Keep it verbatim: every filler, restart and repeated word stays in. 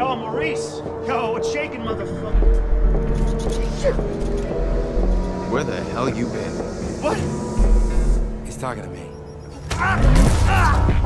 Yo, Maurice! Yo, what's shaking, motherfucker? Where the hell you been? What? He's talking to me. Ah! Ah!